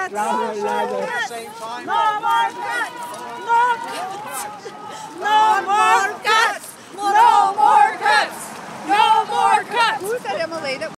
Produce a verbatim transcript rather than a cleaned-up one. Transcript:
cuts. Louder, louder. No more cuts. No cuts. No more cuts. No more cuts. No more cuts. Who said Emily?